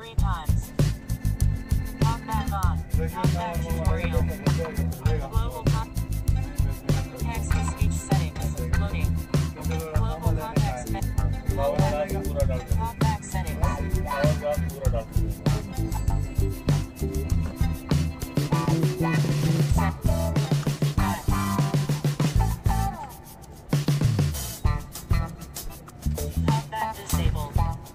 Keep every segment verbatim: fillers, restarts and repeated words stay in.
three times. Talkback on. Talkback tutorial. Global text-to-speech settings. Loading. Global context menu. Talkback settings. Talkback disabled.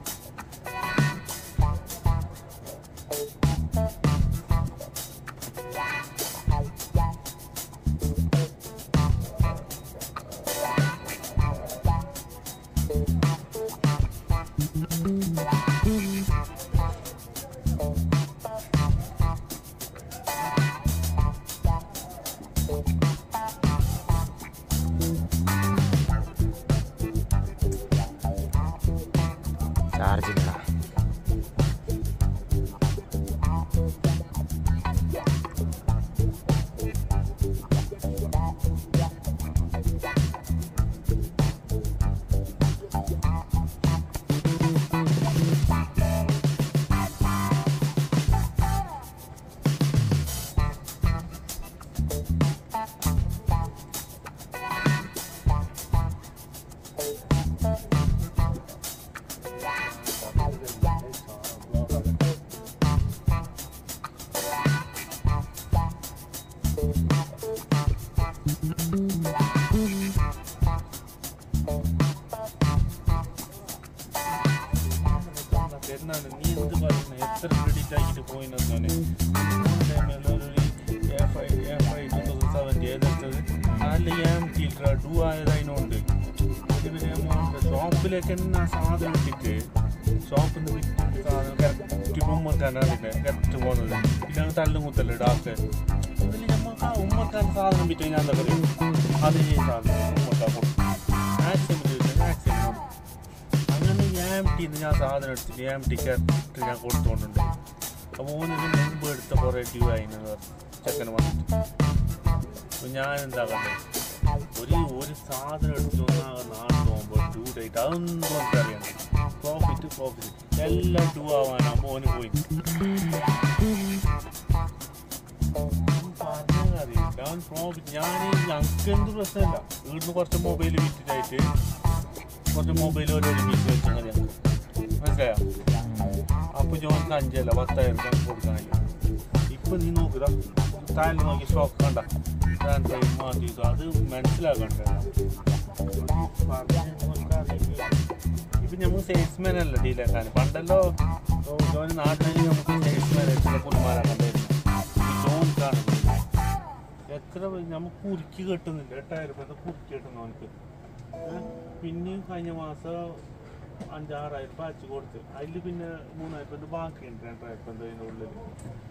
Charging lah. F I twenty seventy Ali am tiltra do I know the shop like an southern ticket shop in the Tibuma Canada get to one of them. You don't tell them with the doctor. Ummakan sadhanam between the green. Adi sadhanam. Accident, accident. അങ്ങനെ ഞാൻ ടീന്ന് സാധനം എടുത്തിട്ട് ഞാൻ ticket ഞാൻ കൊടുത്തോണ്ടുണ്ട്. അപ്പോൾ ഓനൊരു മുമ്പ് എടുത്ത കുറേ ഡ്യൂ ആയിന്ന് ചെക്കന് വന്നിട്ട്. അപ്പോൾ ഞാൻ എന്താ കണ്ടത് ഒരു ഒരു സാധനം എടുത്തു വന്നാൽ നാളെ പോകുമ്പോൾ ഡ്യൂ ഡേറ്റ് അതൊന്നും നമുക്കറിയണ്ട. പ്രോഫിറ്റ് പ്രോഫിറ്റ് എല്ലാം ഡ്യൂ ആവാനാകുമ്പോൾ ഓന് പോയി പറഞ്ഞറിയില്ല പ്രോഫിറ്റ്. ഞാൻ ഞങ്ങൾക്ക് എന്ത് പ്രശ്നമില്ല. വീട്ടിൽ കുറച്ച് മൊബൈൽ വിറ്റിട്ടായിട്ട് കുറച്ച് മൊബൈൽ ഓരോ പീസ് വെച്ചാൽ മതി ഞങ്ങൾക്ക്. മനസ്സിലായോ? അപ്പോൾ ജോലിക്ക് അഞ്ചല്ല പത്തായിരം രൂപ കൊടുക്കാനില്ല. ഇപ്പം നീ നോക്കുക താഴെ നോക്കി സ്റ്റോക്ക് കണ്ട ട്രാൻസ്ഫർ മാറ്റി അത് മനസ്സിലാക്കണ്ട. ഇപ്പം നമുക്ക് സെയിൽസ്മാൻ അല്ല ഡീലാക്കാൻ. പണ്ടല്ലോ ജോലി നാട്ടിലേക്ക് നമുക്ക് സെയിൽസ്മാൻ എത്ര കുടുംബാരാക്കണ്ടായിരുന്നു. ഈ ജോലിക്കാണ് എത്ര നമുക്ക് കുറുക്കി കിട്ടുന്നില്ല. എട്ടായിരം രൂപ കുറുക്കി കിട്ടുന്നു അവനക്ക്. പിന്നെയും കഴിഞ്ഞ മാസം അഞ്ചാറായിരം രൂപ അയച്ചു കൊടുത്ത് അതിൽ പിന്നെ മൂന്നായിരം രൂപ ബാക്കിയുണ്ട് രണ്ടായിരം രൂപ അതിൻ്റെ ഉള്ളിൽ.